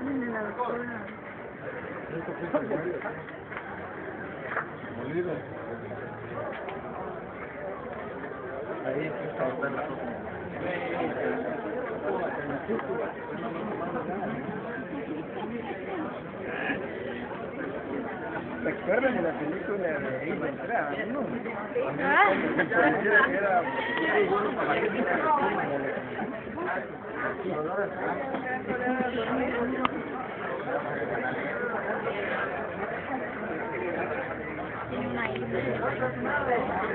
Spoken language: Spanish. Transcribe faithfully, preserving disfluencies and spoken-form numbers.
de la doctora. Molido. Ahí está el ¿te acuerdas de la película de Eva Entrada, no? Ah. Era muy bueno para la gente. Tiene una isla.